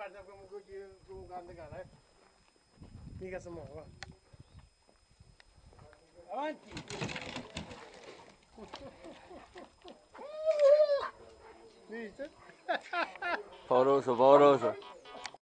guarda come grande gara, mica si muove. Avanti! Viste? Pauroso, pauroso.